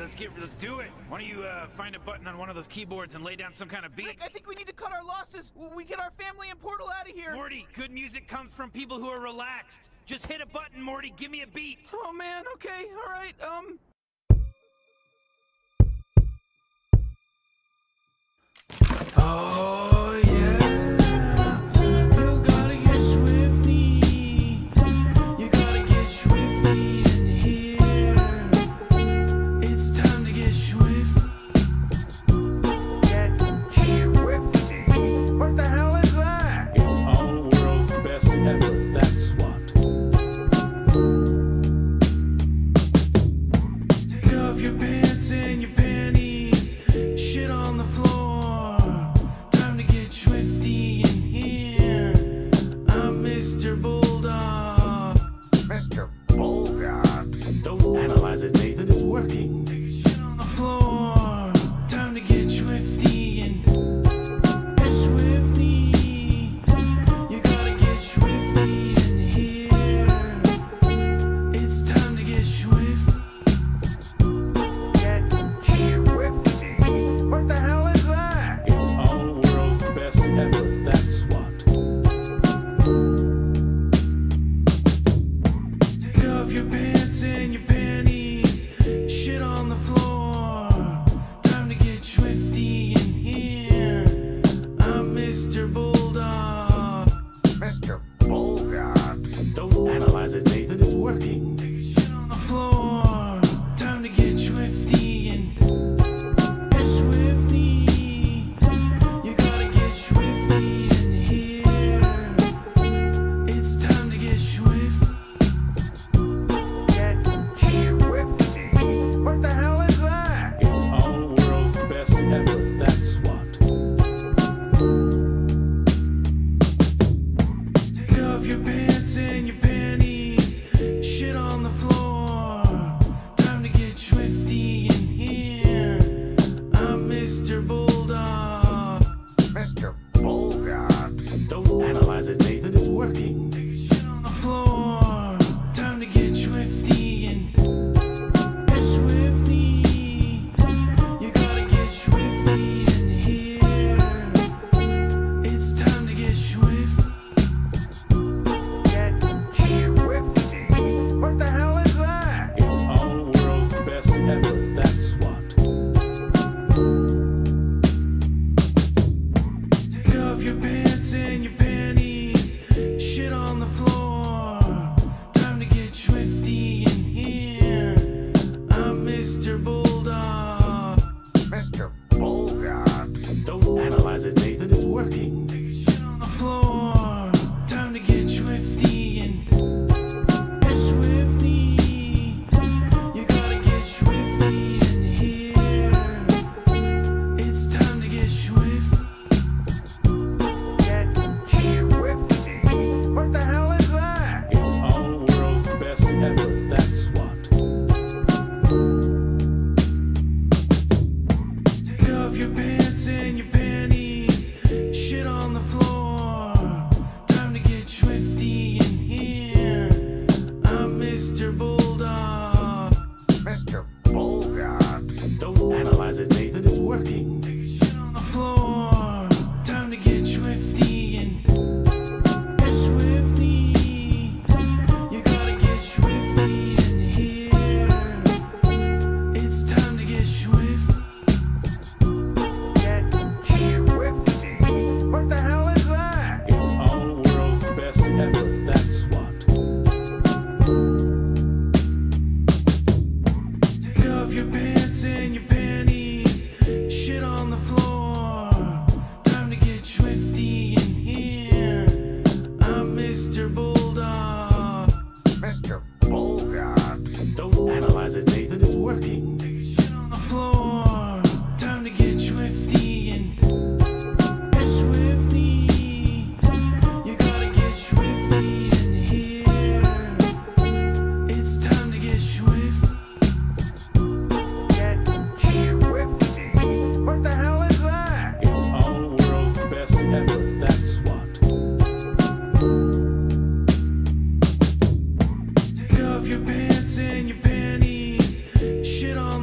let's do it. Why don't you find a button on one of those keyboards and lay down some kind of beat? Rick, I think we need to cut our losses. We get our family and Portal out of here. Morty, good music comes from people who are relaxed. Just hit a button, Morty. Give me a beat. Oh man, okay, all right. Oh yeah. You gotta get swifty. You gotta get swifty in here. It's time to get swifty. Get swifty. What the hell is that? It's our world's best ever, that's what. Take off your pants and your panties. Shit on the floor. Time to get swifty in here. I'm Mr. Bulldog. Mr. Bulldog. Don't analyze it, Nathan, it's working. Take a shit on the floor. Time to get swifty and get swifty. You gotta get swifty in here. It's time to get swifty. Get swifty. What the hell is that? It's our world's best ever, that's what. Take off your pants and your panties. Shit on the floor. Time to get swifty in here. I'm Mr. Bulldog. Mr. Bulldog. Don't analyze it, Nathan, it's working. Take a shit on the floor. Time to get swifty and get swifty. You gotta get swifty in here. It's time to get swifty. Get swifty. What the hell is that? It's our world's best ever, that's what. Take off your pants and your panties. Shit on the floor. Time to get swifty in here. I'm Mr. Bulldog. Mr. Bulldog. Don't analyze it, Nathan, it's working. Take a shit on the floor. Time to get swifty and get swifty. You gotta get swifty in here. It's time to get swifty. Get swifty. What the hell is that? It's our world's best ever, that's what. Take off your pants and your panties. Shit on the floor. Time to get swifty in here. I'm Mr. Bulldog. Mr. Bulldog. Don't analyze it, Nathan, it's working. Take a shit on the floor. Time to get swifty and get swifty. You gotta get swifty in here. It's time to get swifty. Get swifty. What the hell is that? It's our world's best ever, that's what. Take off your pants and your panties. Shit on the floor. Time to get swifty in here. I'm Mr. Bulldog. Mr. Bulldog. Don't analyze it, Nathan, it's working. Take a shit on the floor. Time to get swifty and get swifty. You gotta get swifty in here. It's time to get swifty. Get swifty. What the hell is that? It's our world's best ever, that's what. Take off your pants and your panties. Shit on the floor. Time to get swifty in here. I'm Mr. Bulldog. Mr. Bulldog. Don't analyze it, Nathan, it's working. Take a shit on the floor. Time to get swifty and get swifty. You gotta get swifty in here. It's time to get swifty. Get swifty. What the hell is that? It's our world's best ever, that's what. Take off your pants and your panties. Shit on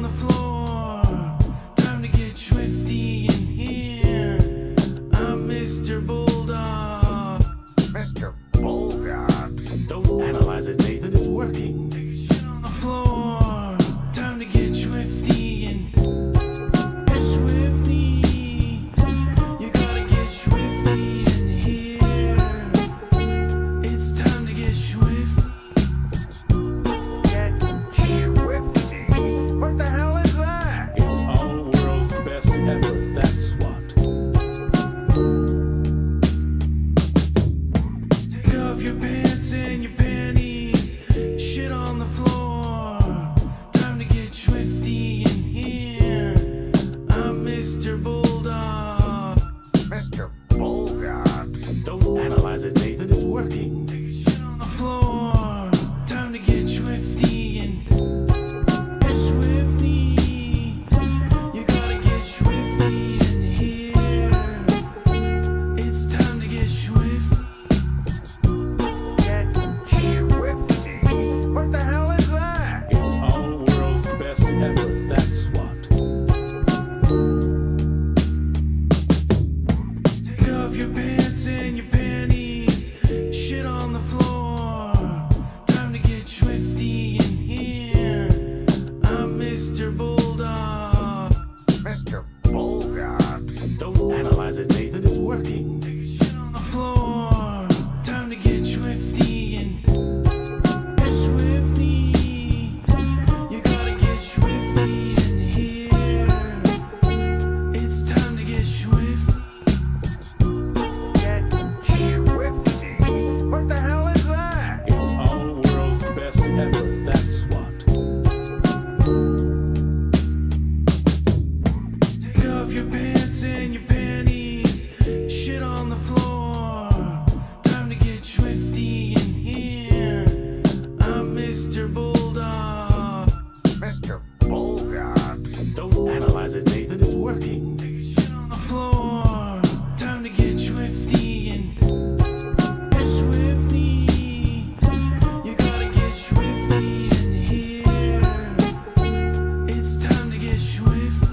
Mr. Bullgum. Don't analyze it, Nathan. It's working. Take a shit on the floor. Time to get swifty and get swifty. You gotta get swifty in here. It's time to get swifty.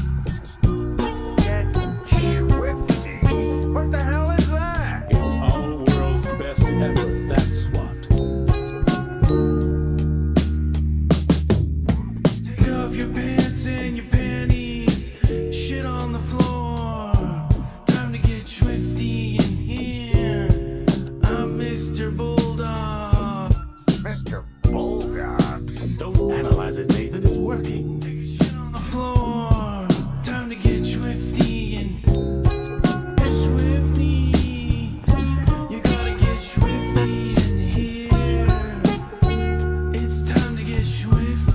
Get Schwifty. What the hell is that? It's our world's best ever. That's what. Take off your pants and your panties. Shit on the floor. Time to get swifty in here. I'm Mr. Bulldog. Mr. Bullgum. Don't analyze it, Nathan. It's working. Take a shit on the floor. Time to get swifty and get swifty. You gotta get swifty in here. It's time to get swifty.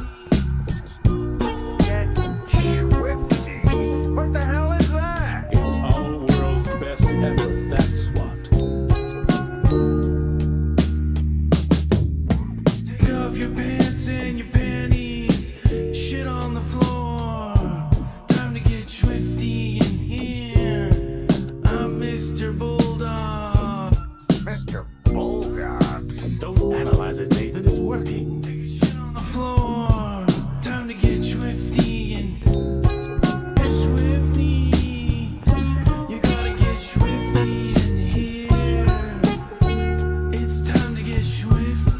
Get Schwifty. What the hell is that? It's our world's best ever. That's what. Take off your pants and your panties. Shit on the floor. Time to get swifty in here. I'm Mr. Bulldog. Mr. Bullgum. Don't analyze it, Nathan. It's working. Take a shit on the floor. Time to get swifty and get swifty. You gotta get swifty in here. It's time to get swifty.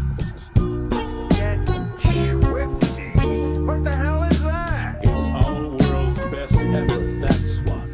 Get Schwifty. What the hell is that? It's our world's best ever. That's what.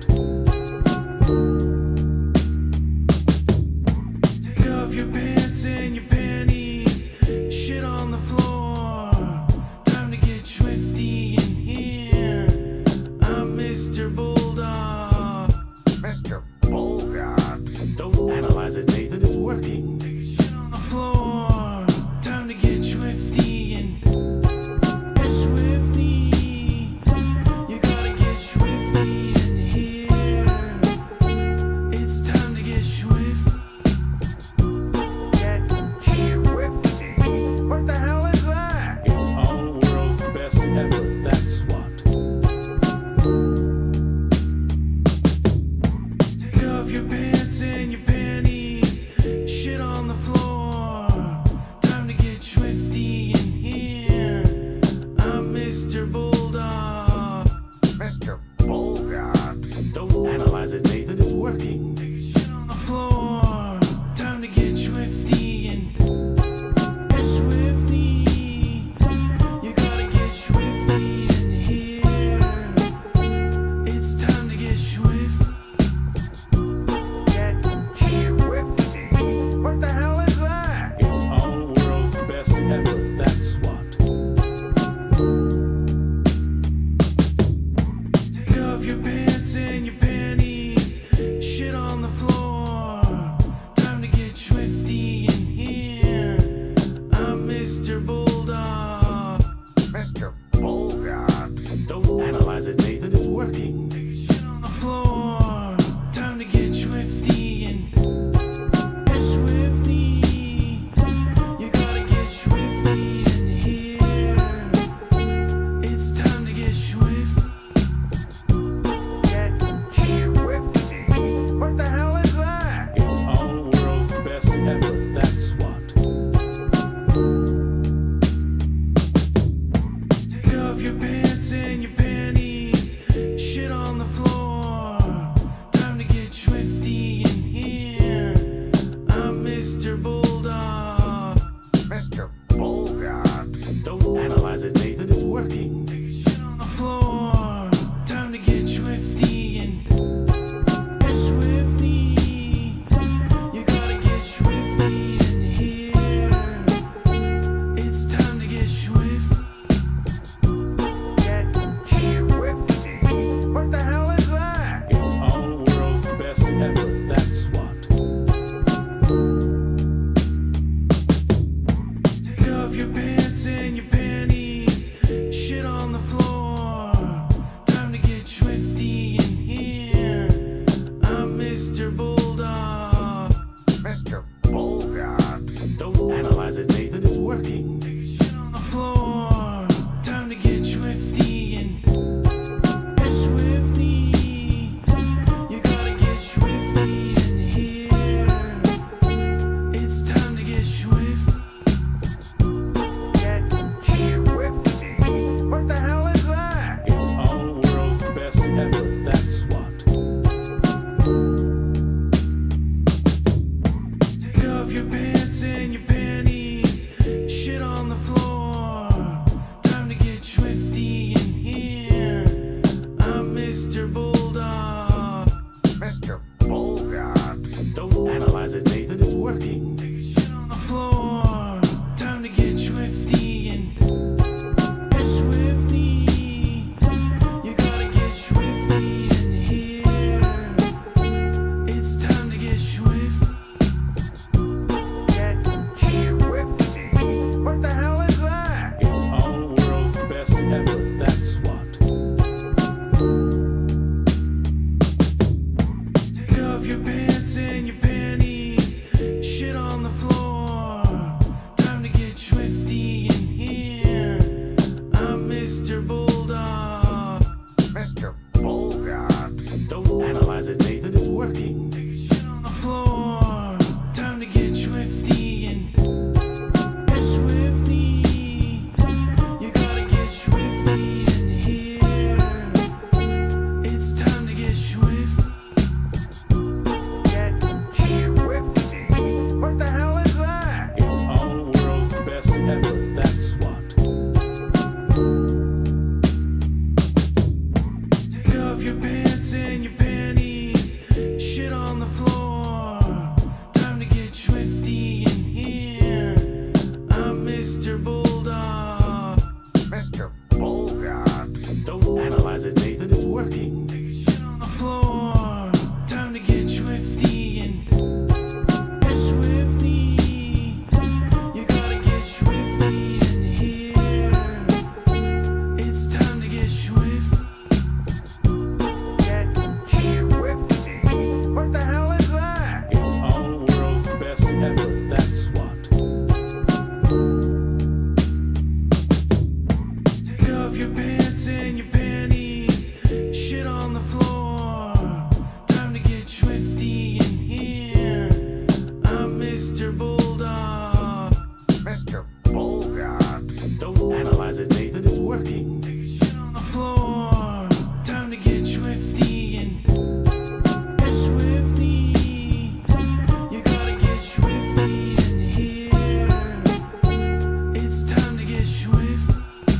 Take off your pants and your panties. Shit on the floor. Time to get swifty in here. I'm Mr. Bulldog. Mr. Bullgum. Don't analyze it, Nathan. It's working. Take a shit on the floor. Time to get swifty and get swifty. You gotta get swifty in here. It's time to get swifty. Get Schwifty. What the hell is that? It's our world's best ever. That's what. Take off your pants and your panties. Shit on the floor. Time to get swifty in here. I'm Mr. Bulldog. Mr. Bullgum. Don't analyze it, Nathan. It's working. Take a shit on the floor. Time to get swifty and get swifty. You gotta get swifty in here. It's time to get swifty. Get Schwifty. What the hell is that? It's our world's best ever. That's what. Take off your pants and your panties. Shit on the floor. Time to get swifty in here. I'm Mr. Bulldog. Mr. Bullgum. Don't analyze it, Nathan. It's working. Take a shit on the floor. Time to get swifty and get swifty. You gotta get swifty in here. It's time to get swifty. Get Schwifty. What the hell is that? It's our world's best ever. That's what. Take off your pants and your panties. Shit on the floor. Time to get swifty in here. I'm Mr. Bulldog. Mr. Bullgum. Don't analyze it, Nathan. It's working. Take a shit on the floor. Time to get swifty and get swifty. You gotta get swifty in here. It's time to get swifty. Get Schwifty. What the hell is that? It's our world's best ever. That's what. Take off your pants and your panties. Shit on the off your pants and your panties. Shit on the floor. Time to get swifty in here. I'm Mr. Bulldog. Mr. Bulldog. Don't analyze it, Nathan, it's working. Take a shit on the floor. Time to get swifty and get swifty. You gotta get swifty in here. It's time to get swifty.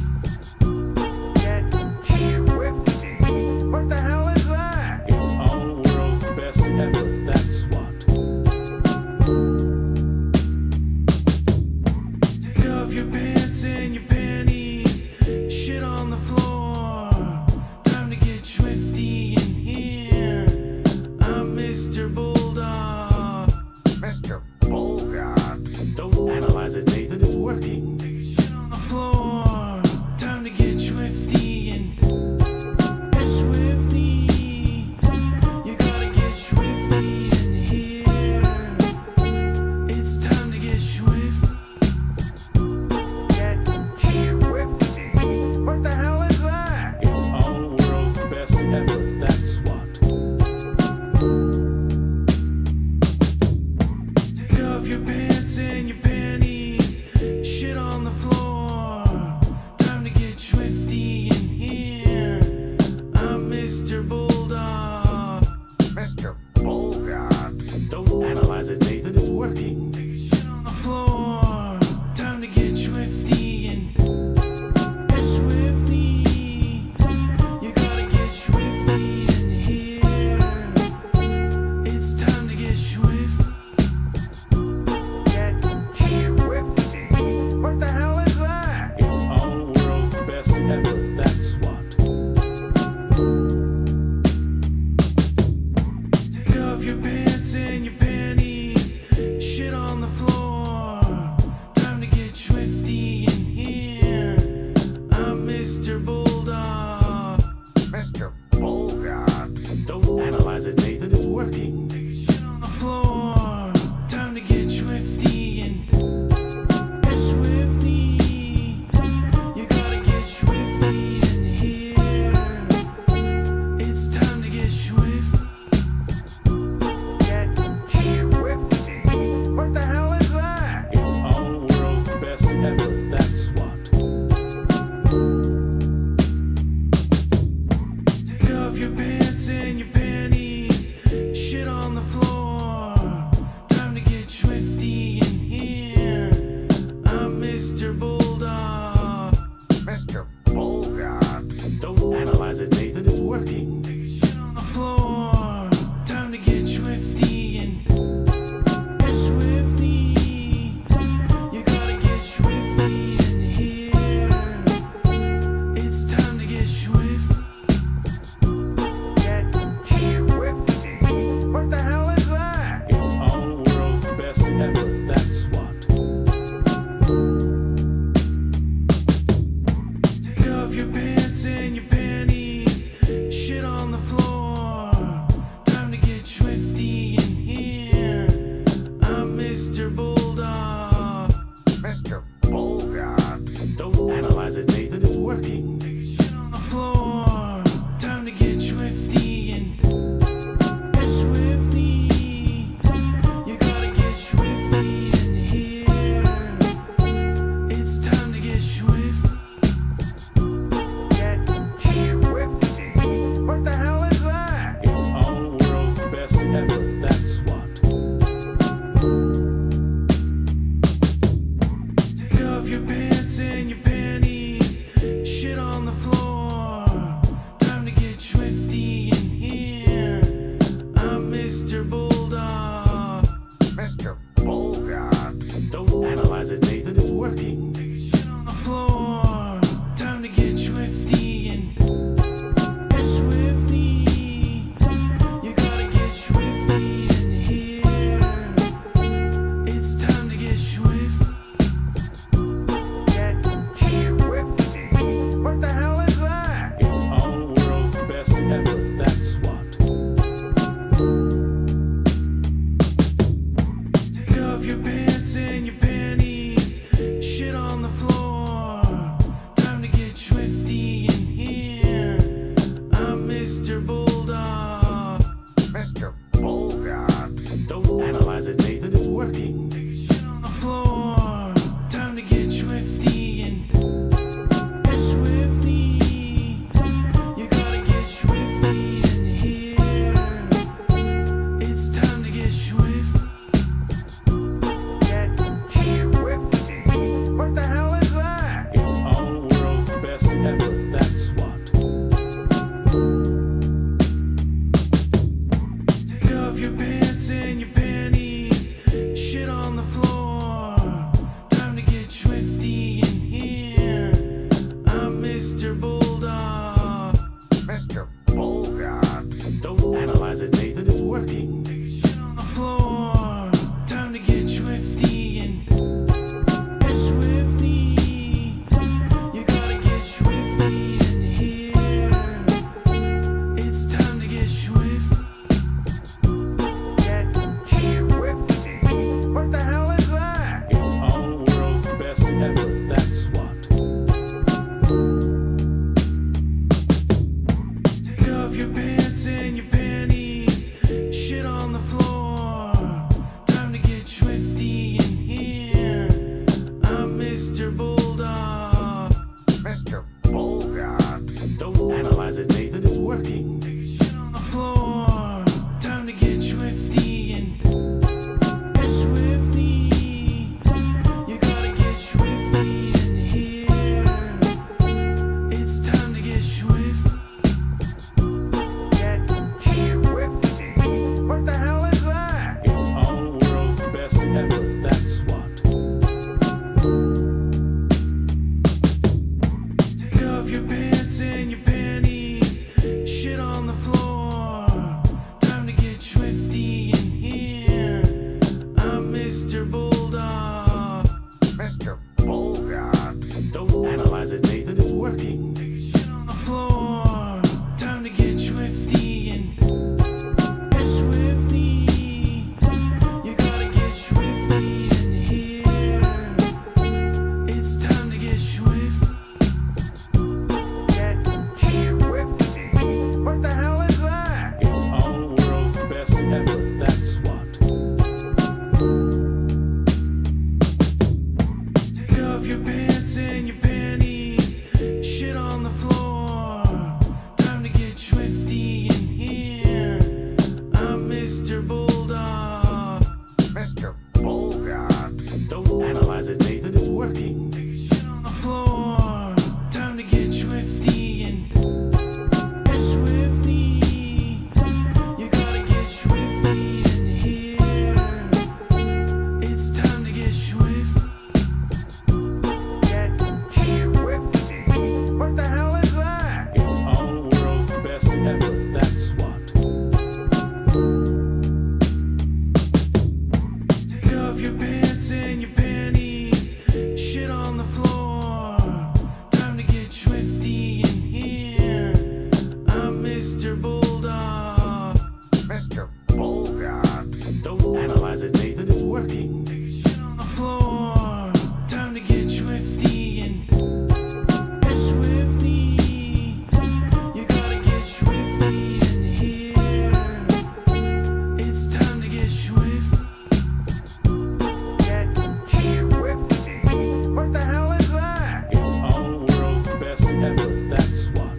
Get Schwifty. What the hell is that? It's our world's best ever, that's what. Take off your pants and your panties. Shit on the floor. Time to get swifty in here. I'm Mr. Bulldog. Mr. Bulldog. Don't analyze it, Nathan, it's working. Take a shit on the floor. Time to get swifty and get swifty. You gotta get swifty in here. It's time to get swifty. Get Schwifty. What the hell is that? It's our world's best ever, that's what. Take off your pants and your panties. Shit on the floor. Time to get swifty in here. I'm Mr. Bulldog. Mr. Bulldog. Don't analyze it, Nathan, it's working. Take a shit on the floor. Time to get swifty and get swifty. You gotta get swifty in here. It's time to get swifty. Get Schwifty. What the hell is that? It's our world's best ever, that's what. Take off your pants and your panties. Shit on the floor. Time to get swifty in here. I'm Mr. Bulldog. Mr. Bulldog. Don't analyze it, Nathan, it's working. Take a shit on the floor. Time to get swifty and get swifty. You gotta get swifty in here. It's time to get swifty. Get Schwifty. What the hell is that? It's our world's best ever, that's what. Take off your pants and your panties. Shit on the floor. Time to get swifty in here. I'm Mr. Bulldog. Mr. Bulldog. Don't analyze it, Nathan, it's working. Take a shit on the floor. Time to get swifty and get swifty. You gotta get swifty in here. It's time to get swifty. Get Schwifty. What the hell is that? It's our world's best ever, that's what. Take off your pants and your panties. Shit on Mr. Bulldog. Mr. Bulldog. Don't analyze it, Nathan, it's working. Take a shit on the floor. Time to get swifty and get swifty. You gotta get swifty in here. It's time to get swifty. Get Schwifty. What the hell is that? It's our world's best ever, that's what. Take off your pants and your panties. Shit on the floor. Time to get swifty in here. I'm Mr. Bulldog. Mr. Bulldog. Don't analyze it, Nathan, it's working. Take a shit on the floor. Time to get swifty and get swifty. You gotta get swifty in here. It's time to get swifty. Get Schwifty. What the hell is that? It's our world's best ever, that's what. Take off your pants and your panties. Shit on the floor. Time to get swifty in here. I'm Mr. Bulldog. Mr. Bulldog. Don't analyze it, Nathan, it's working. Take a shit on the floor. Time to get swifty and get swifty. You gotta get swifty in here. It's time to get swifty. Get Schwifty. What the hell is that? It's our world's best ever, that's what. Take off your pants and your panties. Shit on the floor. Time to get swifty in here. I'm Mr. Bulldog. Mr. Bulldog. Don't analyze it, Nathan, it's working. Take a shit on the floor. Time to get swifty and get swifty. You gotta get swifty in here. It's time to get swifty. Get Schwifty. What the hell is that? It's our world's best ever, that's what. Take off your pants and your panties. Shit on the floor. Time to get swifty in here. I'm Mr. Bulldog. Mr. Bulldog. Don't analyze it, Nathan, it's working. Take a shit on the floor. Time to get swifty and get swifty. You gotta get swifty in here. It's time to get swifty. Get Schwifty. What the hell is that? It's our world's best ever, that's what.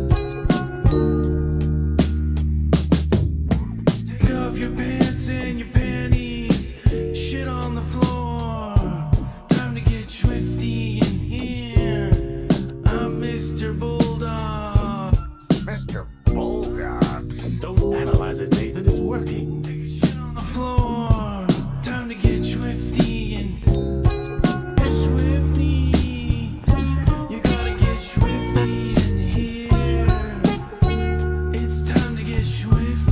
Take off your pants and your panties. Shit on the floor. Time to get swifty in here. I'm Mr. Bulldog. Mr. Bulldog. Don't analyze it, Nathan, it's working. Take a shit on the floor. Time to get swifty and get swifty. You gotta get swifty in here. It's time to get swifty.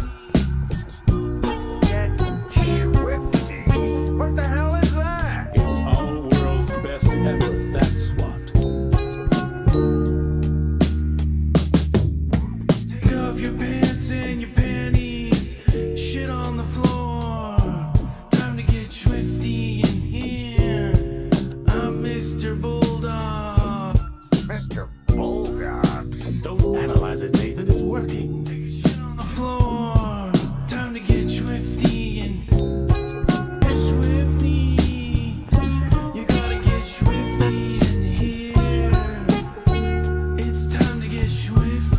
Get Schwifty. What the hell is that? It's our world's best ever, that's what. Take off your pants and your panties. Shit on the floor. Time to get swifty in here. I'm Mr. Bulldog. Mr. Bulldog. Don't analyze it, Nathan, it's working. Take a shit on the floor. Time to get swifty and get swifty. You gotta get swifty in here. It's time to get swifty.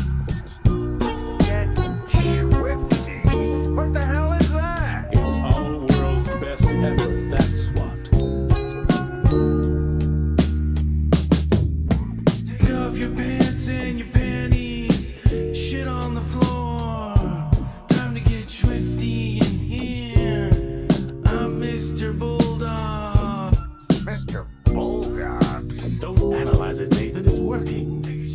Get Schwifty. What the hell is that? It's our world's best ever, that's what. Take off your pants and your panties. Shit on the floor. Time to get swifty in here. I'm Mr. Bulldog. Mr. Bulldog. Don't analyze it, Nathan, it's working. Take a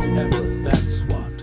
ever, that's what.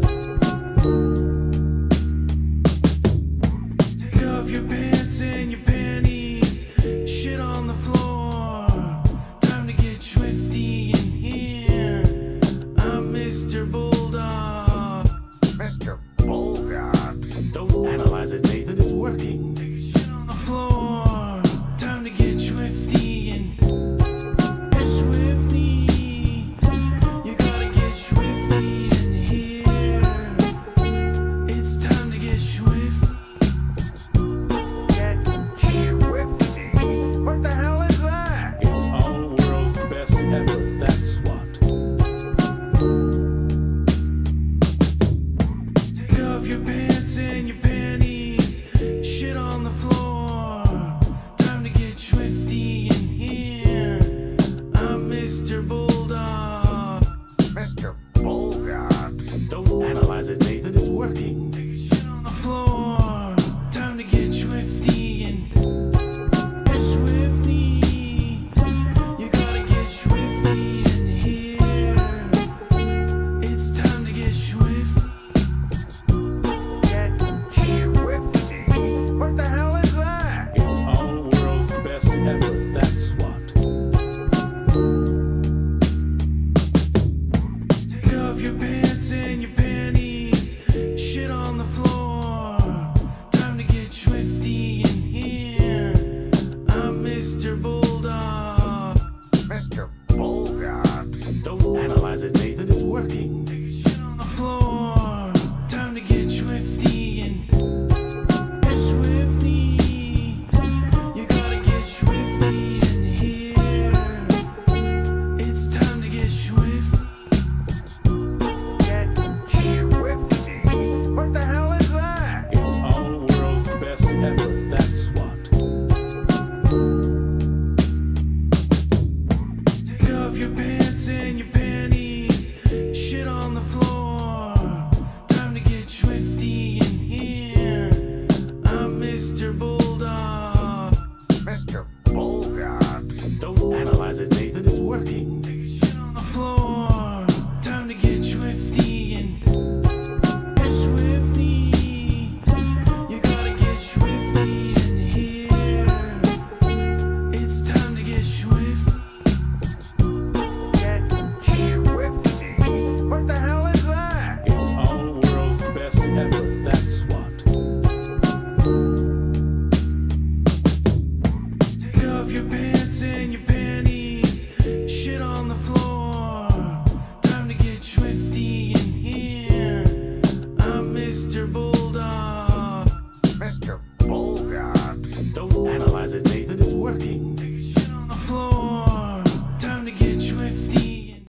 Take off your pants and your panties, shit on the floor. Time to get swifty in here. I'm Mr. Bulldog. Mr. Bulldog. Don't analyze it, Nathan, it's working. Take a shit on the floor. Time to get swifty and get swifty. You gotta get swifty in here. It's time to get swifty. Get Schwifty. What the hell is that? It's our world's best ever, that's what. Take off your pants and your panties, shit on the floor. Time to get swifty in here. I'm Mr. Bulldog. Mr. Bulldog. Don't analyze it, Nathan, it's working. Take a shit on the floor. Time to get swifty and get swifty. You gotta get swifty in here. It's time to get swifty. Get Schwifty. What the hell is that? It's our world's best ever, that's what. Take off your pants and your panties, shit on the floor. Time to get swifty in here. I'm Mr. Bulldog. Mr. Bulldog. Don't analyze it, Nathan, it's working. Take a shit on the floor. Time to get swifty and get swifty. You gotta get swifty in here. It's time to get swifty. Get Schwifty. What the hell is that? It's our world's best ever, that's what. Take off your pants and your panties, shit on the floor. Time to get swifty in here. I'm Mr. Bulldog. Mr. Bulldog. Don't analyze it, Nathan, it's working. Take a shit on the floor. Time to get swifty and get swifty. You gotta get swifty in here. It's time to get swifty. Get Schwifty. What the hell is that? It's our world's best ever, that's what. Take off your pants and your panties, shit on the floor. Time to get swifty in here. I'm Mr. Bulldog. Mr. Bulldog. Don't analyze it, Nathan, it's working. Take